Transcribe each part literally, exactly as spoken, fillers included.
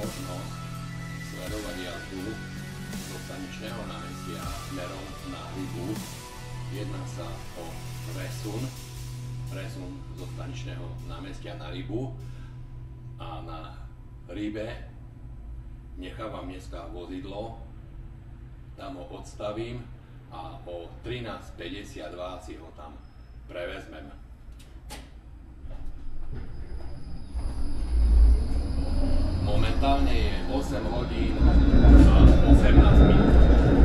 možnosť sledovať jazdu zo staničného námestia smerom na Rybu. Jedná sa o presun, presun zo staničného námestia na Rybu a na Rybe nechávam dneska vozidlo, tam ho odstavím a o trinásť päťdesiatdva si ho tam prevezmem. Momentálne je osem hodín a osemnásť minút.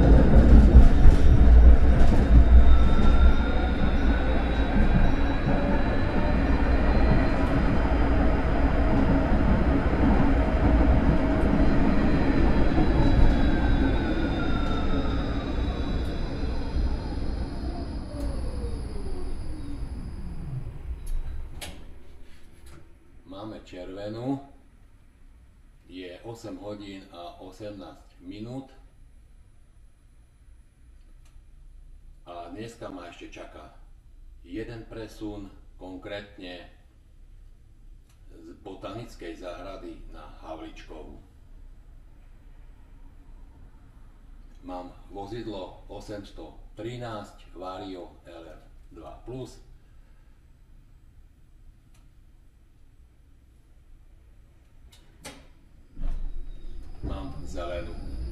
Máme červenú, je osem hodín a osemnásť minút a dneska ma ešte čaká jeden presun, konkrétne z botanickej záhrady na Havličkovú. Mám vozidlo osemstotrinásť Vario el ef dva plus. Mám zelenú.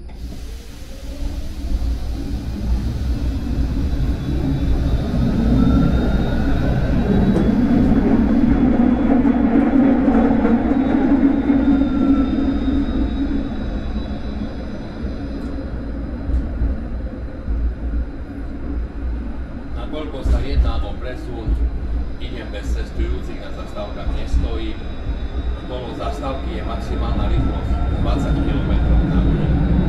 Nakoľko sa jedná o presun, idem bez cestujúcich, na zastávkach nestojím. Okolo zastávky je maximálna rýchlosť dvadsať kilometrov na hodinu.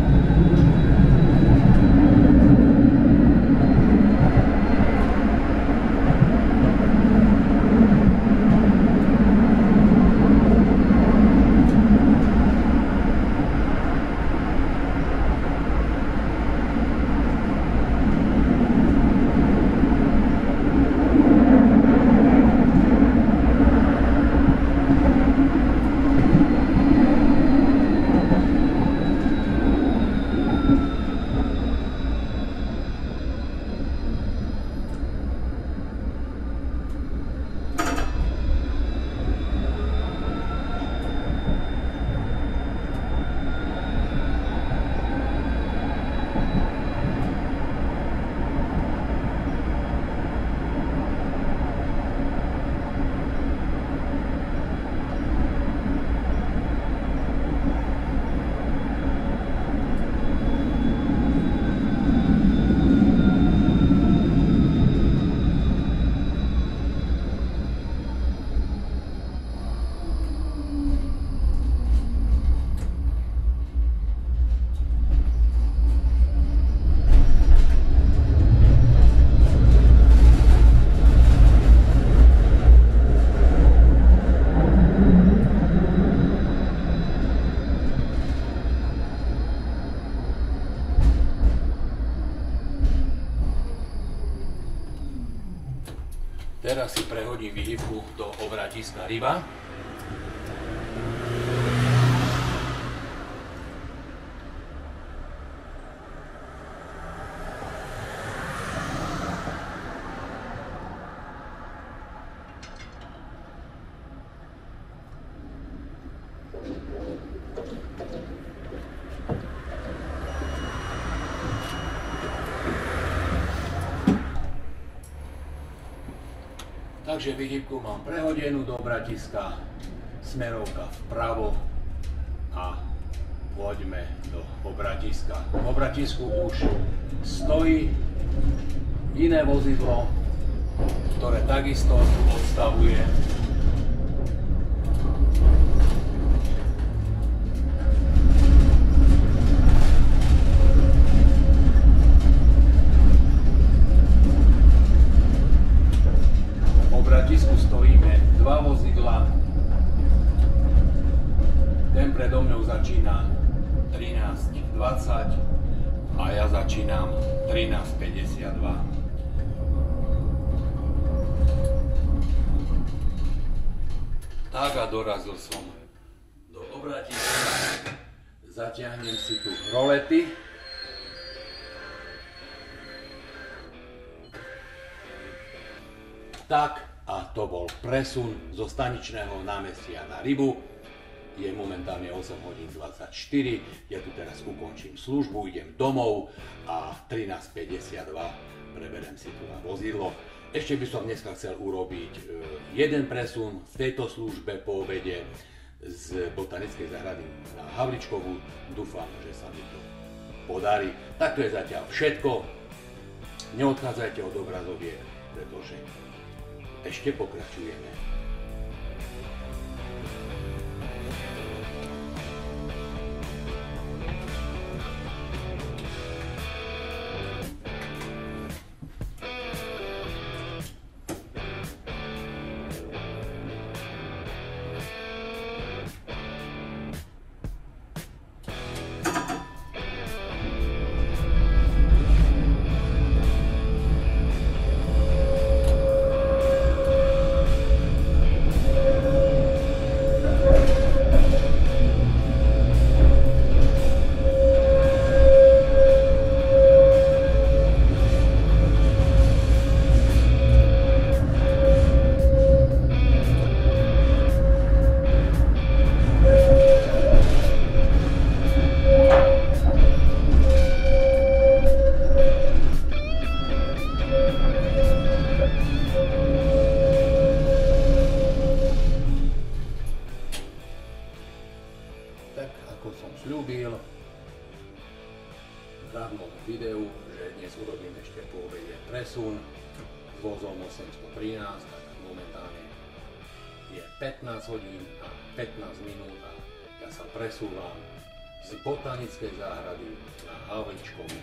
Teraz si prehodím výhybku do obratiska Ryba. Takže výhybku mám prehodenú do obratiska, smerovka vpravo a poďme do obratiska. V obratisku už stojí iné vozidlo, ktoré takisto odstavuje. V Bratisku stojíme dva vozidla, ten predo mňou začína trinásť dvadsať a ja začínam trinásť päťdesiatdva. Tak a dorazil som do Obratiska. Zatiahnem si tu rolety. Tak, a to bol presun zo staničného námestia na Rybu. Je momentálne osem hodín dvadsaťštyri, ja tu teraz ukončím službu, idem domov a trinásť päťdesiatdva preberiem si tu na vozidlo. Ešte by som dneska chcel urobiť jeden presun v tejto službe po obede z botanickej záhrady na Havličkovú. Dúfam, že sa mi to podarí. Tak to je zatiaľ všetko. Neodchádzajte od obrazoviek, pretože ešte pokračujeme. Videu, že dnes urobím ešte po obede presun s vozom osemsto trinásť, tak momentálne je pätnásť hodín a pätnásť minút a ja sa presúvam z botanickej záhrady na Havličkovú.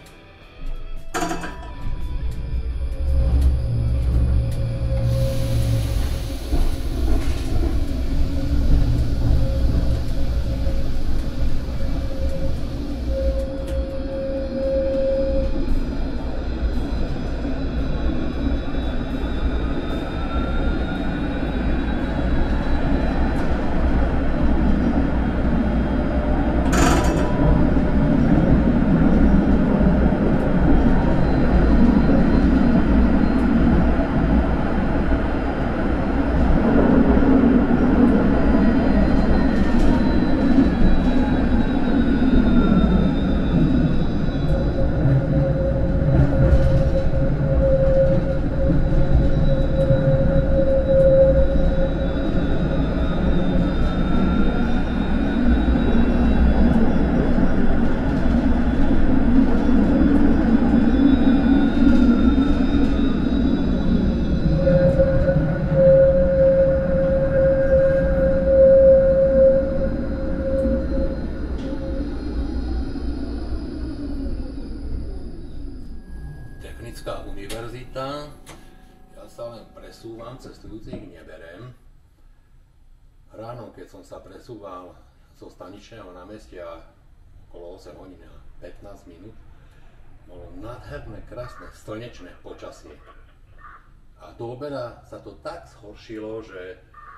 Univerzita. Ja sa len presúvam, cestujúcich neberem. Ráno, keď som sa presúval zo staničného námestia okolo osem hodín a pätnásť minút, bolo nádherné, krásne, slnečné počasie. A do obeda sa to tak zhoršilo, že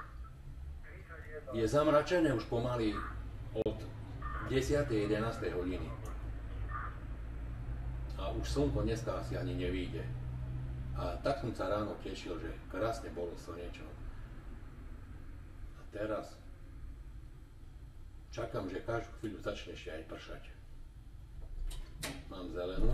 je zamračené už pomaly od desiatej jedenástej hodiny. A už slnko dneska asi ani nevyjde. A tak som sa ráno tešil, že krásne bolo slnečno. A teraz čakám, že každú chvíľu začne ešte aj pršať. Mám zelenú.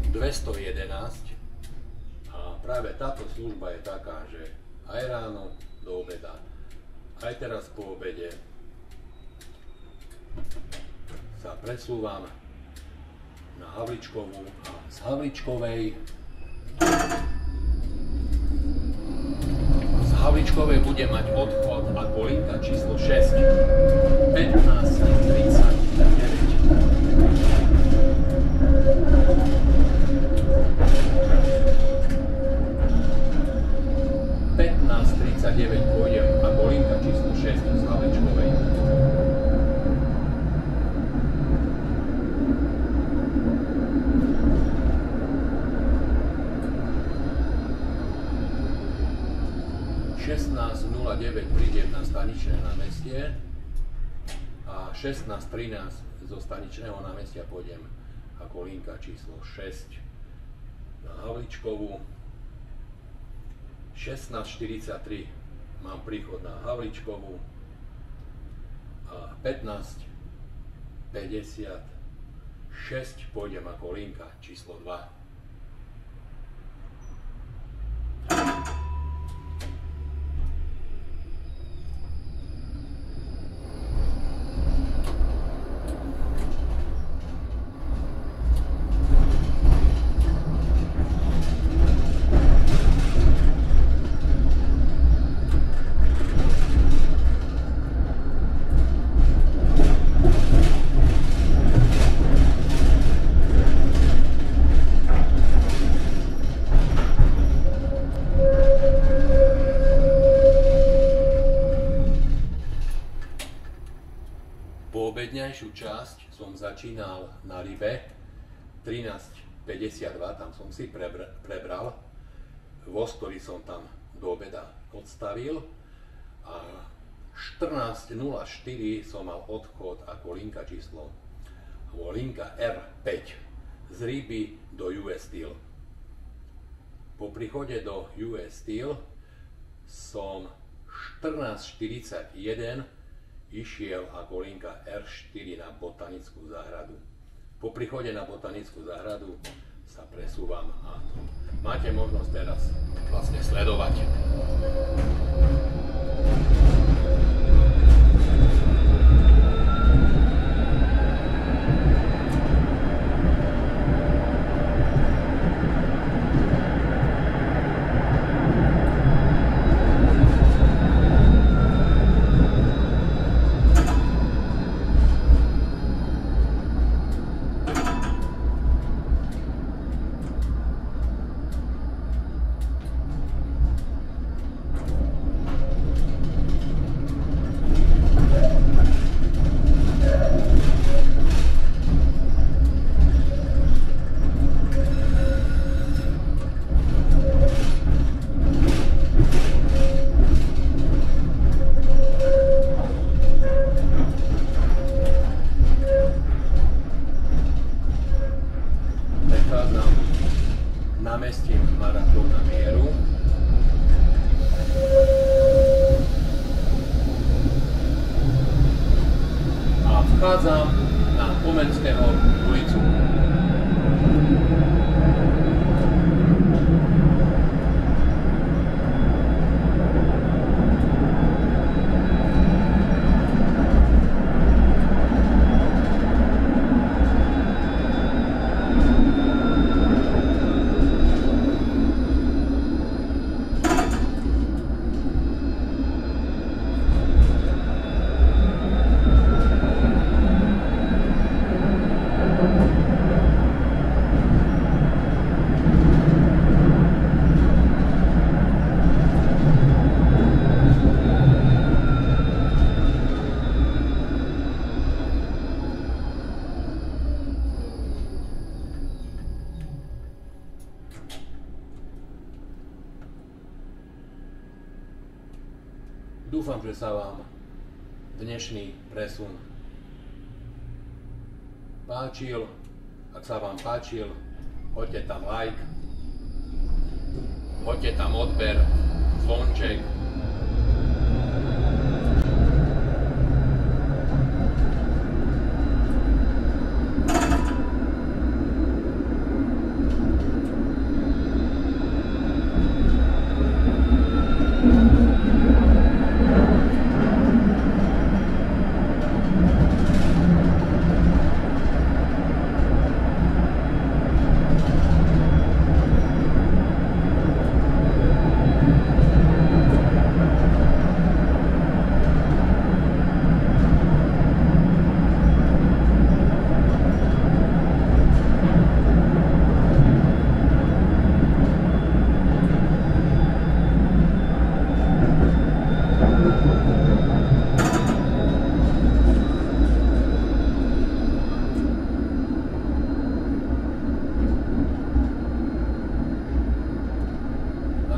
dvestojedenásť a práve táto služba je taká, že aj ráno do obeda, aj teraz po obede sa presúvam na Havličkovú a z Havličkovej z Havličkovej bude mať odchod ako linka číslo šesť pätnásť tridsaťdeväť. pätnásť tridsaťdeväť pôjdem ako linka číslo šesť z Havličkovej. šestnásť nula deväť prídem na Staničné námestie a šestnásť trinásť zo Staničného námestia pôjdem ako linka číslo šesť na Havličkovú. šestnásť štyridsaťtri mám príchod na Havličkovú a pätnásť päťdesiatšesť pôjdem ako linka číslo dva. Poobedňajšiu časť som začínal na Ribe, trinásť päťdesiatdva, tam som si prebr- prebral, voz, ktorý som tam do obeda odstavil a štrnásť nula štyri som mal odchod ako linka číslo, alebo linka er päť z Riby do ú es Steel. Po príchode do ú es Steel som štrnásť štyridsaťjeden išiel ako linka er štyri na Botanickú záhradu. Po príchode na Botanickú záhradu sa presúvam a máte možnosť teraz vlastne sledovať. Námestím Maratón na Mieru. A vchádzam na Pomenského ulicu. Dúfam, že sa vám dnešný presun páčil. Ak sa vám páčil, hoďte tam like, hoďte tam odber, zvonček.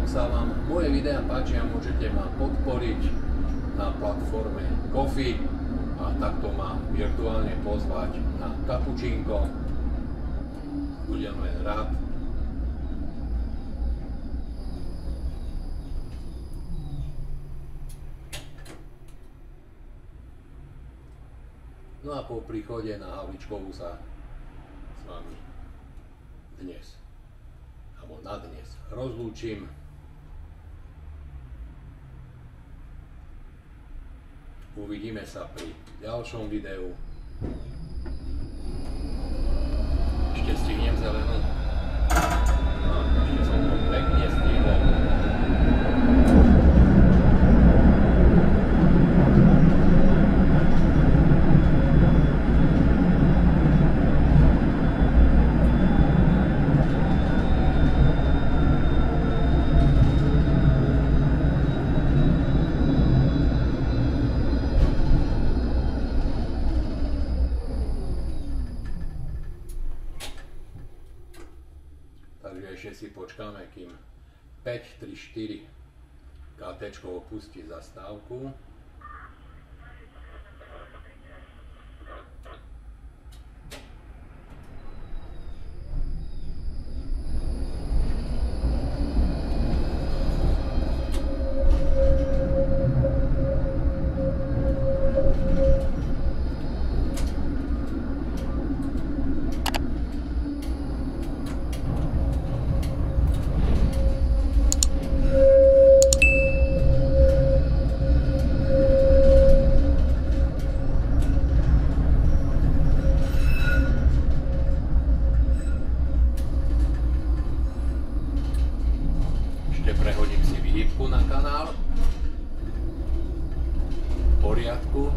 sa vám moje videá páčia, môžete ma podporiť na platforme Ko-fi a takto ma virtuálne pozvať na kapučínko. Budem len rád. No a po príchode na Havličkovú sa s vami dnes, alebo na dnes, rozlúčim. Uvidíme sa pri ďalšom videu. Ešte stihnem zelenú. No, ešte som to pekne stihol. Takže ešte si počkáme, kým päť tri štyri ká téčko opustí zastávku. Prehodím si výhybku na kanál. V poriadku.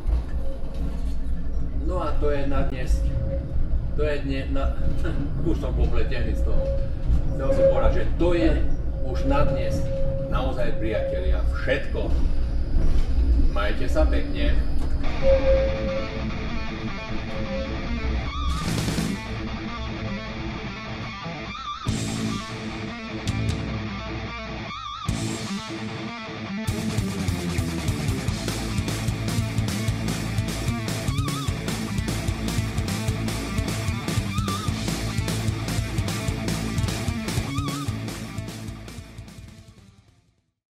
No a to je na dnes. To je dnes na... Už som popletený z toho. Chcel som povedať, že to je už na dnes. Naozaj, priatelia, všetko. Majte sa pekne.